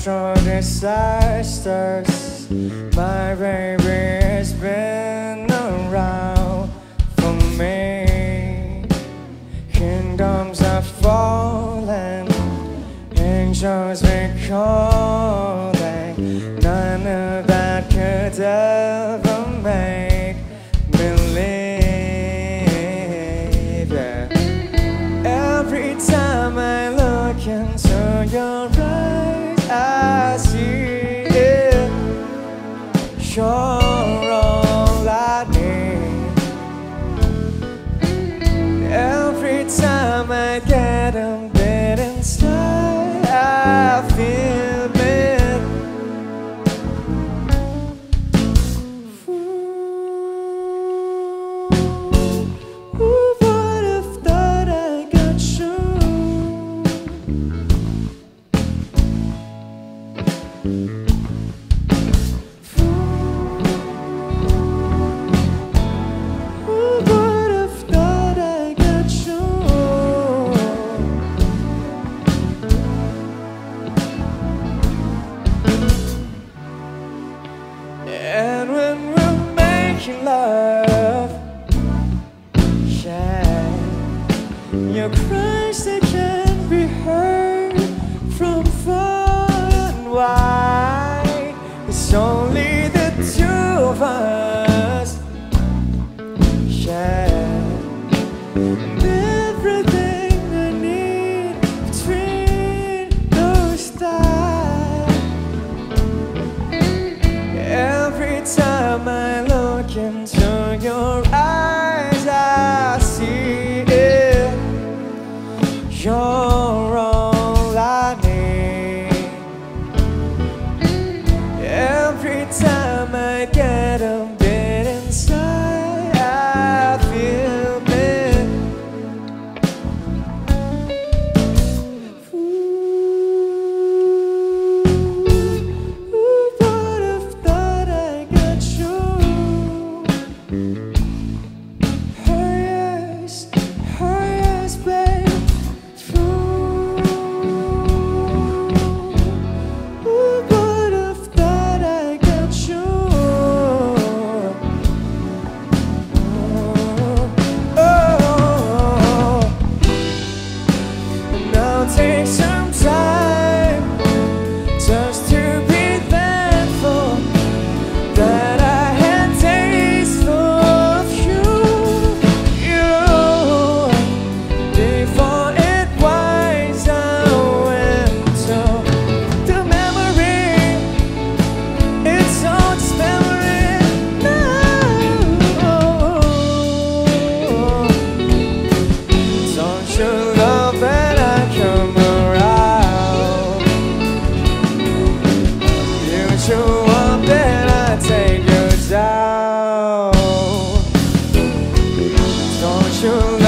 natural disasters. My baby has been around for me. Kingdoms are falling, angels are calling. None of that could ever make me leave, yeah. Every time I look into your eyes, I see it. You're all I need. Every time I get a bit inside, I feel it. Who would have thought I got you? And when we're making love, yeah, your cries, they can't be heard from far and wide. It's only the two of us, yeah. And everything I need between those thighs. Every time I look into your eyes, I see it. You're all I need. Every time I get a bit inside, I feel it. Who would have thought I got you? Oh yes, babe. Who would have thought I got you? Oh, now take some time just to be thankful that I had taste of you, before it winds away to the memory. It's all just memory now. Don't you love when I come around? Build you up, then I take you down. Don't you